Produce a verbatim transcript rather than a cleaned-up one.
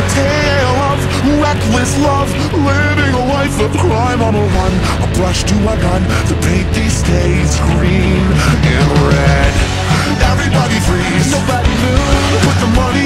tale of reckless love, living a life of crime on the run. A brush to a gun to paint these days green and red. Everybody freeze, nobody move. Put the money